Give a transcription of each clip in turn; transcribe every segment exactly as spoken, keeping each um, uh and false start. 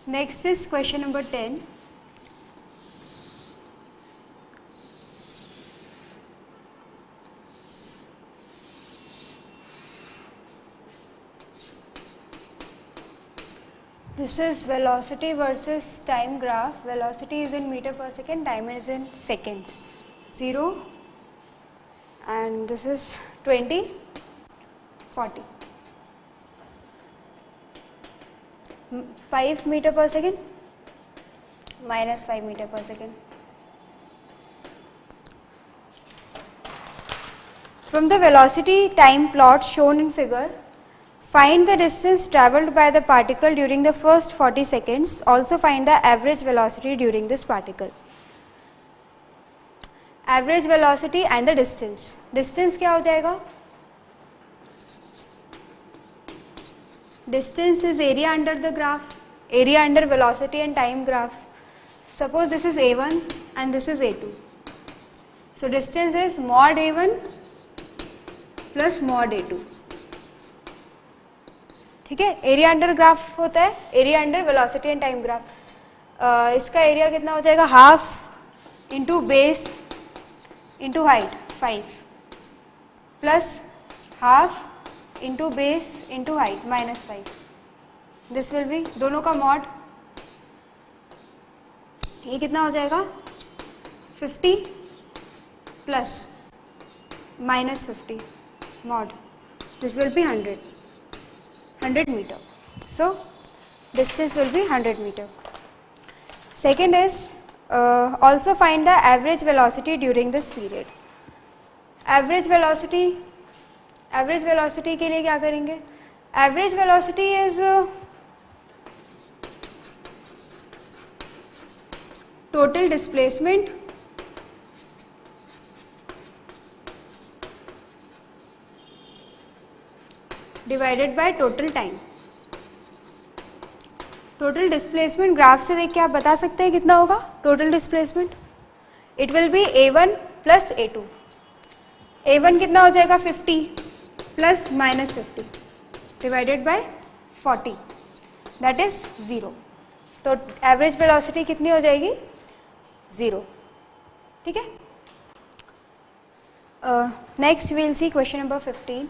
Next is question number ten. This is velocity versus time graph. Velocity is in meter per second, time is in seconds. zero and this is twenty, forty. five meter per second minus five meter per second. From the velocity time plot shown in figure, find the distance travelled by the particle during the first forty seconds. Also find the average velocity during this particle. Average velocity and the distance. Distance क्या हो जाएगा? Distance is area under the graph, area under velocity and time graph. Suppose this is a one and this is a two. So distance is mod a one plus mod a two. ठीक है, area under graph होता है, area under velocity and time graph. इसका area कितना हो जाएगा? Half into base into height five plus half into base into height minus five. This will be दोनों का मॉड. ये कितना हो जाएगा? Fifty plus minus fifty mod. This will be hundred. Hundred meter. So distance will be one hundred meter. Second is uh, also find the average velocity during this period. Average velocity, average velocity के लिए क्या करेंगे? Average velocity is uh, total displacement divided by total time. Total displacement graph से देख के आप बता सकते हैं कितना होगा total displacement. It will be A one plus A two. A one कितना हो जाएगा? Fifty plus minus fifty divided by forty, that is zero. तो एवरेज वेलोसिटी कितनी हो जाएगी? ज़ीरो. ठीक है. Next we will see question number fifteen.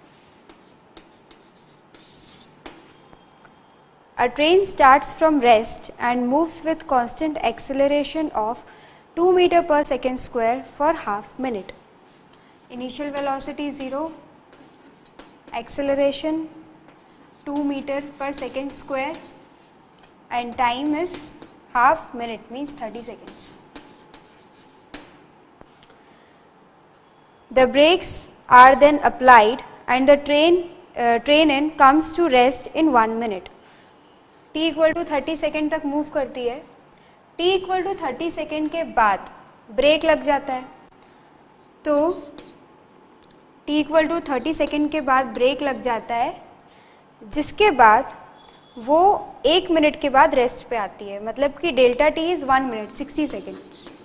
A train starts from rest and moves with constant acceleration of two meter per second square for half minute. Initial velocity zero, acceleration two meter per second square and time is half minute, means thirty seconds. The brakes are then applied and the train uh, train in comes to rest in one minute. t equal to thirty second तक move करती है. t equal to thirty second के बाद brake लग जाता है. तो t equal to thirty second के बाद ब्रेक लग जाता है, जिसके बाद वो एक मिनट के बाद रेस्ट पे आती है. मतलब कि delta T is one minute sixty second.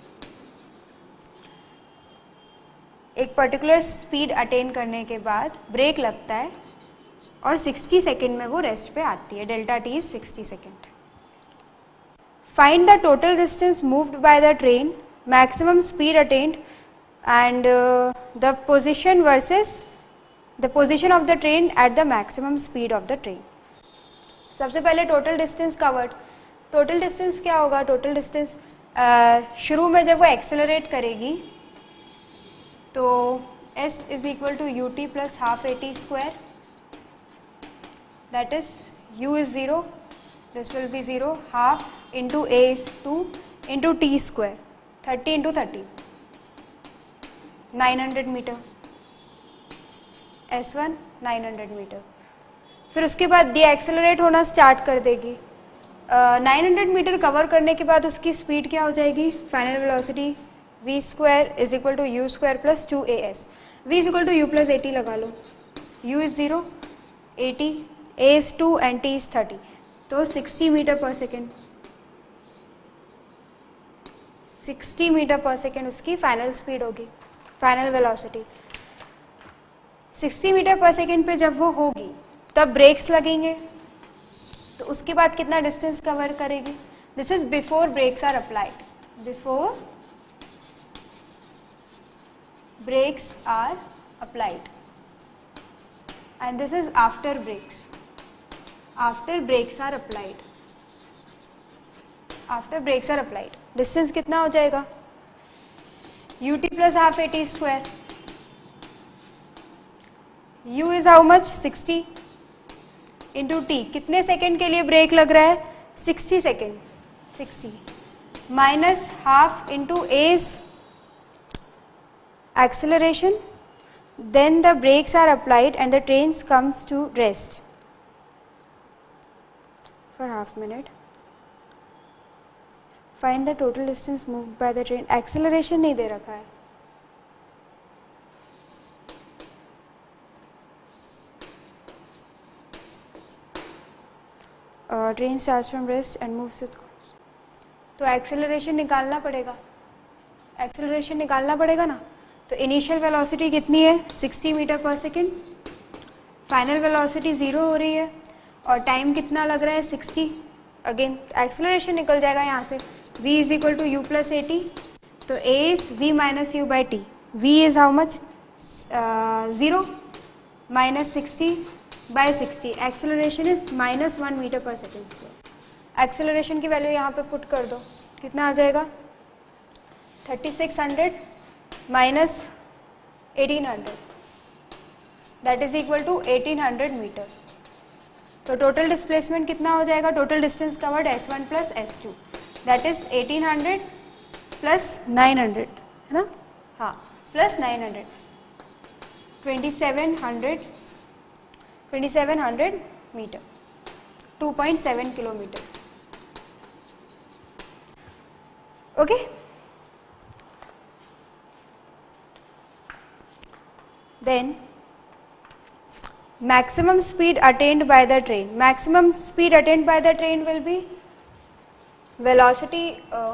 एक पर्टिकुलर स्पीड अटेन करने के बाद ब्रेक लगता है और सिक्सटी सेकेंड में वो रेस्ट पे आती है. Delta T is sixty second. Find the total distance moved by the train, maximum speed attained and the position versus the position of the train at the maximum speed of the train. सबसे पहले total distance covered. Total distance क्या होगा? Total distance uh, शुरू में जब वो accelerate करेगी तो s is equal to u t plus half a t square. That is u is zero, this will be zero, half into a is two into t square, thirty into thirty, nine hundred meter, s one nine hundred meter. फिर उसके बाद ये accelerate होना start कर देगी. Nine hundred metre cover करने के बाद उसकी स्पीड क्या हो जाएगी? Final velocity v square is equal to u square plus two a s. v is equal to u plus a t लगा लो. u is zero, a t a is two and t is thirty. तो sixty metre per second sixty metre per second उसकी final speed होगी, final velocity. Sixty metre per second पे जब वो होगी तब ब्रेक्स लगेंगे. तो उसके बाद कितना डिस्टेंस कवर करेगी? This is before brakes are applied, before brakes are applied, and this is after brakes, after brakes are applied, after brakes are applied. distance कितना हो जाएगा? ut plus half at square. u is how much? sixty into t. कितने second के लिए brake लग रहा है? sixty second, sixty minus half into a is acceleration. Then the brakes are applied and the train comes to rest for half minute. Find the total distance moved by the train. Acceleration नहीं दे रखा है. Uh, train starts from rest and moves with course. तो acceleration निकालना पड़ेगा. Acceleration निकालना पड़ेगा ना. तो इनिशियल वेलोसिटी कितनी है? sixty metre per second. Final velocity zero हो रही है और टाइम कितना लग रहा है? sixty. अगेन एक्सेलरेशन निकल जाएगा यहाँ से. v is equal to u plus a t. तो a is v minus u by t. v is how much? Zero minus sixty by sixty. Acceleration is minus one metre per second square. Acceleration की value यहाँ पे put कर दो. कितना आ जाएगा? Thirty six hundred minus eighteen hundred, that is equal to eighteen hundred metre. तो total displacement कितना हो जाएगा? Total distance covered S one plus s two, that is eighteen hundred plus nine hundred, है ना? हाँ, plus nine hundred, twenty seven hundred, twenty seven hundred metre, two point seven kilometre. Okay. Then maximum speed attained by the train. Maximum speed attained by the train will be velocity. uh,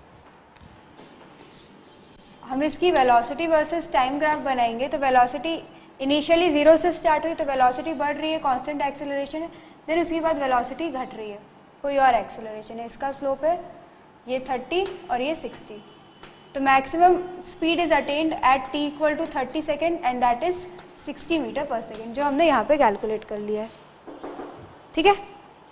हम इसकी velocity versus time graph बनाएंगे. तो velocity initially zero से start हुई तो velocity बढ़ रही है, constant acceleration है. then उसके बाद velocity घट रही है, कोई और acceleration है. इसका slope है ये thirty और ये sixty. तो maximum speed is attained at t equal to thirty second and that is sixty metre per second, जो हमने यहाँ पे कैलकुलेट कर लिया है. ठीक है.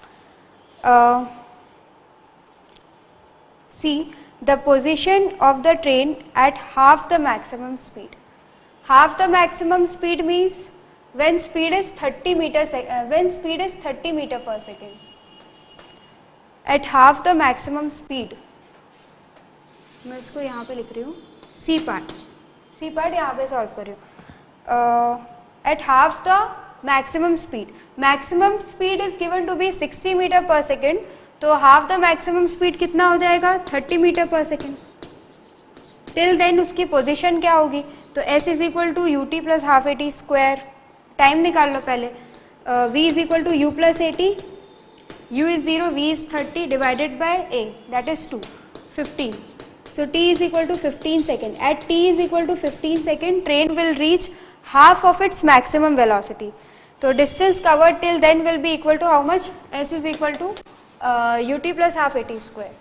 See the position of the train at half the maximum speed. Half the maximum speed means when speed is thirty metre, when speed is thirty metre per second. At half the maximum speed, मैं इसको यहाँ पे लिख रही हूँ. C part, C part यहाँ पे solve कर रही हूँ. At half the maximum speed, maximum speed is given to be sixty metre per second. तो हाफ द मैक्सिमम स्पीड कितना हो जाएगा? Thirty metre per second. Till then उसकी पोजीशन क्या होगी? तो s is equal to u t plus half a t square. Time निकाल लो पहले. v is equal to u plus a t. u is zero, v is thirty divided by a, that is two, fifteen. So t is equal to fifteen second. At t is equal to fifteen second, train will reach half of its maximum velocity. So distance covered till then will be equal to how much? S is equal to uh, ut plus half at square.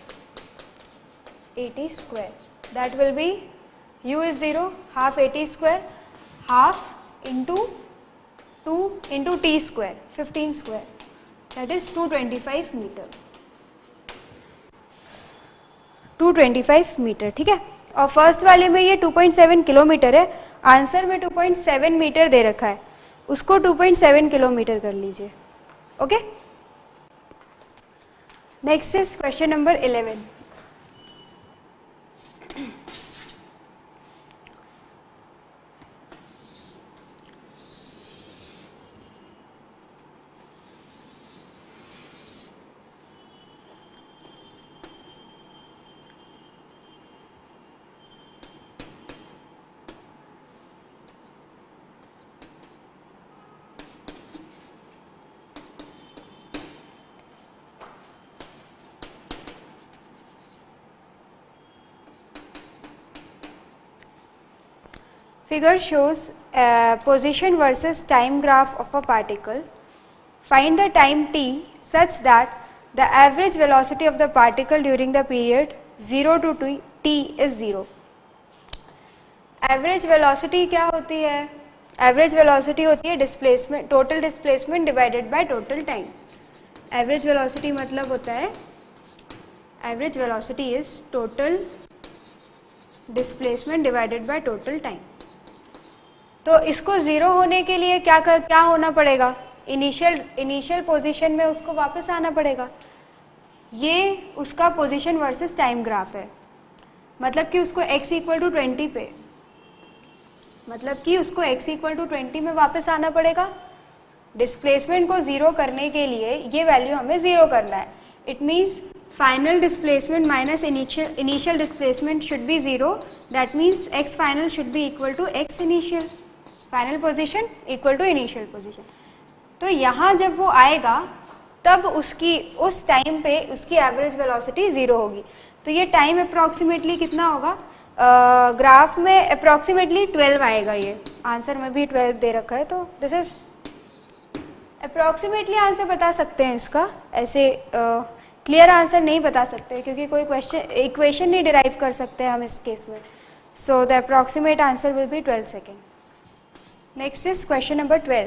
at square. That will be u is zero, half at square, half into two into t square, fifteen square. That is two twenty-five meter. Two twenty five metre. ठीक है. और first वाले में ये two point seven kilometre है. Answer में two point seven metre दे रखा है, उसको टू पॉइंट सेवन किलोमीटर कर लीजिए. Okay. Next is question number eleven. Figure shows uh, position versus time graph of a particle. Find the time t such that the average velocity of the particle during the period zero to t is zero. Average velocity क्या होती है? Average velocity होती है displacement, total displacement divided by total time. Average velocity मतलब होता है, average velocity is total displacement divided by total time. तो इसको ज़ीरो होने के लिए क्या कर, क्या होना पड़ेगा? इनिशियल इनिशियल पोजीशन में उसको वापस आना पड़ेगा. ये उसका पोजीशन वर्सेस टाइम ग्राफ है. मतलब कि उसको x इक्वल टू ट्वेंटी पे, मतलब कि उसको x इक्वल टू ट्वेंटी में वापस आना पड़ेगा. डिस्प्लेसमेंट को ज़ीरो करने के लिए ये वैल्यू हमें ज़ीरो करना है. It means final displacement minus initial initial displacement should be zero. That means x final should be equal to x initial. Final position equal to initial position. तो यहाँ जब वो आएगा तब उसकी उस टाइम पे उसकी एवरेज वेलोसिटी ज़ीरो होगी. तो ये टाइम अप्रॉक्सीमेटली कितना होगा? ग्राफ uh, में अप्रॉक्सीमेटली ट्वेल्व आएगा. ये आंसर में भी ट्वेल्व दे रखा है. तो दिस इज अप्रॉक्सीमेटली आंसर बता सकते हैं इसका. ऐसे क्लियर uh, आंसर नहीं बता सकते क्योंकि कोई क्वेश्चन इक्वेशन नहीं डिराइव कर सकते हम इस केस में. So the approximate answer will be twelve second. Next is question number twelve.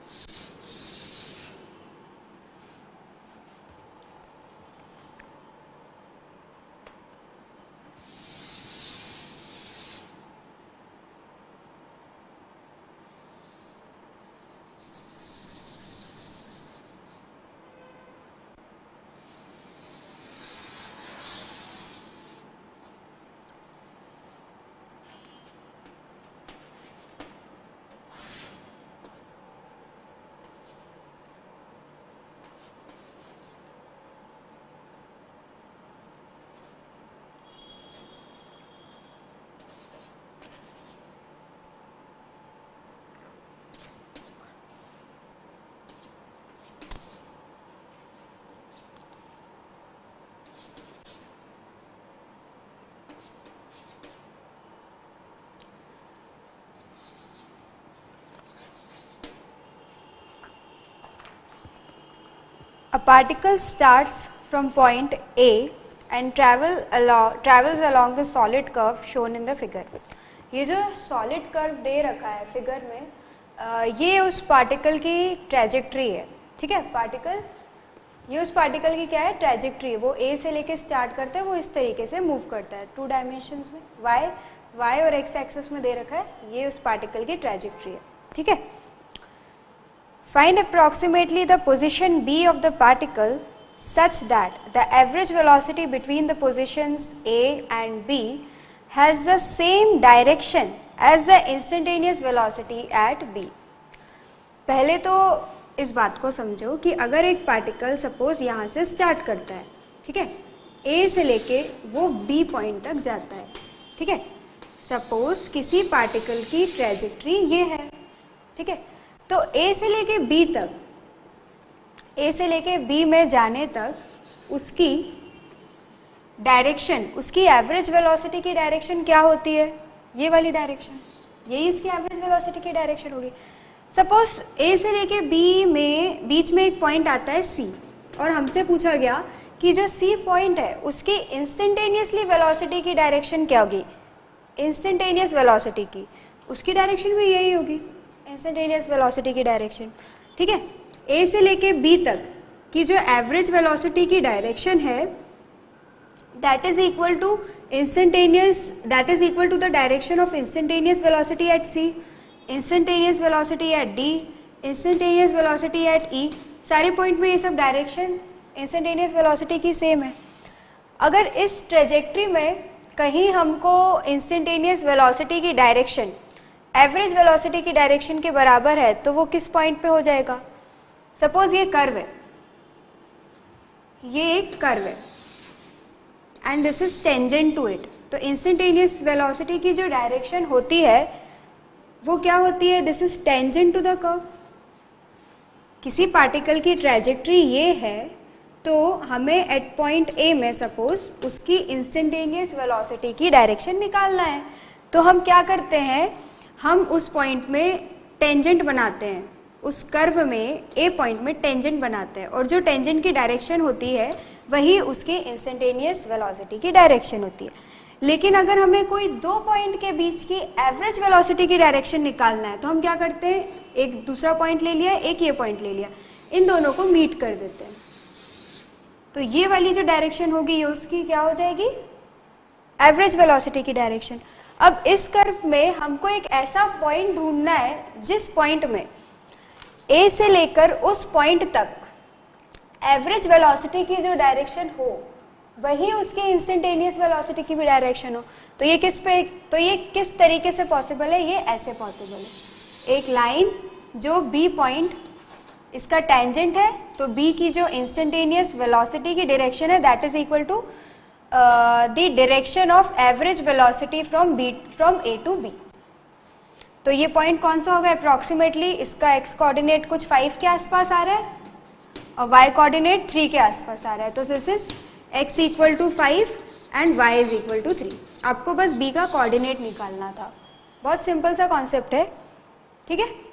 A particle starts from point A and travel along travels along the solid curve shown in the figure. ये जो solid curve दे रखा है figure में, आ, ये उस particle की trajectory है. ठीक है, पार्टिकल ये उस पार्टिकल की क्या है? ट्रेजेक्ट्री है. वो A से लेके स्टार्ट करता है, वो इस तरीके से मूव करता है टू डायमेंशंस में. y y और x एक्सिस में दे रखा है. ये उस पार्टिकल की ट्रेजेक्ट्री है. ठीक है. Find approximately the position B of the particle such that the average velocity between the positions A and B has the same direction as the instantaneous velocity at B. पहले तो इस बात को समझो कि अगर एक पार्टिकल सपोज यहाँ से स्टार्ट करता है, ठीक है, A से लेके वो B पॉइंट तक जाता है. ठीक है, सपोज किसी पार्टिकल की ट्रेजेक्ट्री ये है. ठीक है, तो A से लेके B तक, A से लेके B में जाने तक उसकी डायरेक्शन, उसकी एवरेज वेलोसिटी की डायरेक्शन क्या होती है? ये वाली डायरेक्शन, यही इसकी एवरेज वेलोसिटी की डायरेक्शन होगी. सपोज A से लेके B में बीच में एक पॉइंट आता है C, और हमसे पूछा गया कि जो C पॉइंट है उसकी इंस्टेंटेनियसली वेलोसिटी की डायरेक्शन क्या होगी? इंस्टेंटेनियस वेलोसिटी की उसकी डायरेक्शन भी यही होगी, इंस्टेंटेनियस वेलोसिटी की डायरेक्शन. ठीक है, A से लेके B तक की जो एवरेज वेलोसिटी की डायरेक्शन है that is equal to instantaneous that is equal to the direction of instantaneous velocity at C, instantaneous velocity at D, instantaneous velocity at E. सारे पॉइंट में ये सब डायरेक्शन इंस्टेंटेनियस वेलोसिटी की same है. अगर इस ट्रेजेक्ट्री में कहीं हमको इंस्टेंटेनियस वेलोसिटी की डायरेक्शन एवरेज वेलोसिटी की डायरेक्शन के बराबर है तो वो किस पॉइंट पे हो जाएगा? सपोज ये कर्व है, ये एक कर्व है and this is tangent to it. तो इंस्टेंटेनियस वेलोसिटी की जो डायरेक्शन होती है वो क्या होती है? This is tangent to the curve. किसी पार्टिकल की ट्रेजेक्ट्री ये है तो हमें एट पॉइंट ए में सपोज उसकी इंस्टेंटेनियस वेलोसिटी की डायरेक्शन निकालना है. तो हम क्या करते हैं? हम उस पॉइंट में टेंजेंट बनाते हैं. उस कर्व में ए पॉइंट में टेंजेंट बनाते हैं और जो टेंजेंट की डायरेक्शन होती है वही उसकी इंस्टेंटेनियस वेलोसिटी की डायरेक्शन होती है। लेकिन अगर हमें कोई दो पॉइंट के बीच की एवरेज वेलोसिटी की डायरेक्शन निकालना है तो हम क्या करते हैं, एक दूसरा पॉइंट ले लिया, एक ये पॉइंट ले लिया, इन दोनों को मीट कर देते हैं। तो ये वाली जो डायरेक्शन होगी ये उसकी क्या हो जाएगी, एवरेज वेलोसिटी की डायरेक्शन। अब इस कर्व में हमको एक ऐसा पॉइंट ढूंढना है जिस पॉइंट में ए से लेकर उस पॉइंट तक एवरेज वेलोसिटी की जो डायरेक्शन हो वही उसकी इंस्टेंटेनियस वेलोसिटी की भी डायरेक्शन हो। तो ये किस पे तो ये किस तरीके से पॉसिबल है, ये ऐसे पॉसिबल है। एक लाइन जो बी पॉइंट इसका टेंजेंट है, तो बी की जो इंस्टेंटेनियस वेलोसिटी की डायरेक्शन है that is equal to the direction of average velocity from B from A to B. तो ये पॉइंट कौन सा होगा, अप्रॉक्सीमेटली इसका एक्स कोऑर्डिनेट कुछ फाइव के आसपास आ रहा है और वाई कोऑर्डिनेट थ्री के आसपास आ रहा है। तो this is x equal to five and y is equal to three. आपको बस b का कोऑर्डिनेट निकालना था, बहुत सिंपल सा कॉन्सेप्ट है, ठीक है।